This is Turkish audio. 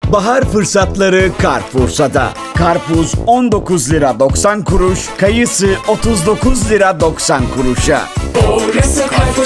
Bahar fırsatları Carrefour'da. Karpuz 19 lira 90 kuruş, kayısı 39 lira 90 kuruşa. Orası Carrefour.